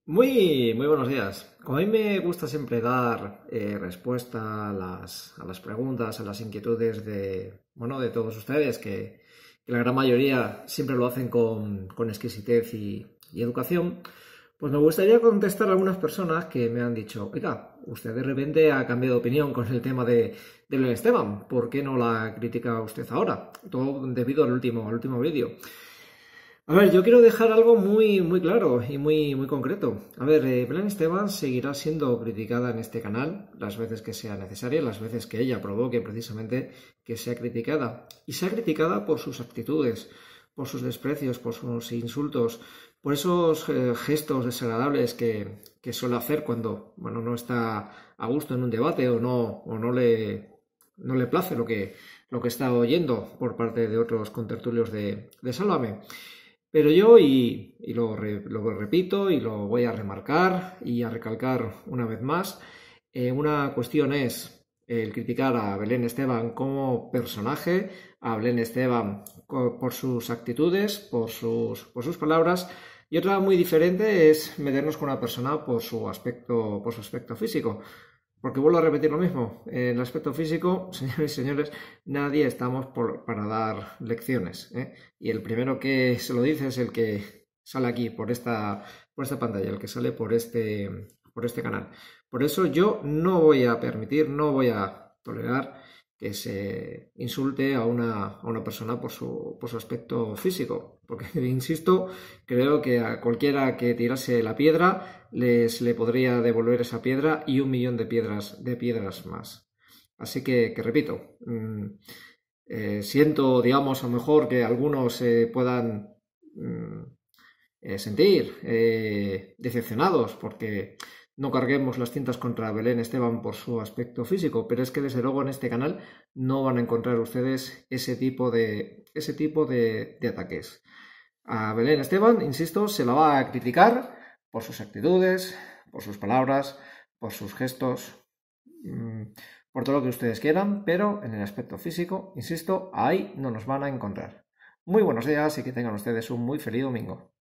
Muy buenos días. Como a mí me gusta siempre dar respuesta a las preguntas, a las inquietudes de todos ustedes, que la gran mayoría siempre lo hacen con exquisitez y educación, pues me gustaría contestar a algunas personas que me han dicho, oiga, usted de repente ha cambiado de opinión con el tema de Belén Esteban, ¿por qué no la critica usted ahora? Todo debido al último vídeo. A ver, yo quiero dejar algo muy claro y muy concreto. A ver, Belén Esteban seguirá siendo criticada en este canal las veces que sea necesaria, las veces que ella provoque precisamente que sea criticada. Y sea criticada por sus actitudes, por sus desprecios, por sus insultos, por esos gestos desagradables que suele hacer cuando, bueno, no está a gusto en un debate o no le place lo que está oyendo por parte de otros contertulios de Sálvame. Pero yo, lo repito y lo voy a remarcar y a recalcar una vez más, una cuestión es el criticar a Belén Esteban como personaje, a Belén Esteban por sus actitudes, por sus palabras, y otra muy diferente es meternos con una persona por su aspecto físico. Porque vuelvo a repetir lo mismo, en el aspecto físico, señores y señores, nadie estamos para dar lecciones, ¿eh? Y el primero que se lo dice es el que sale aquí por esta pantalla, el que sale por este canal. Por eso yo no voy a permitir, no voy a tolerar que se insulte a una persona por su aspecto físico. Porque, insisto, creo que a cualquiera que tirase la piedra le podría devolver esa piedra y 1 millón de piedras más. Así que repito, siento, digamos, a lo mejor que algunos puedan sentir decepcionados porque no carguemos las cintas contra Belén Esteban por su aspecto físico, pero es que desde luego en este canal no van a encontrar ustedes ese tipo de ataques. A Belén Esteban, insisto, se la va a criticar por sus actitudes, por sus palabras, por sus gestos, por todo lo que ustedes quieran, pero en el aspecto físico, insisto, ahí no nos van a encontrar. Muy buenos días y que tengan ustedes un muy feliz domingo.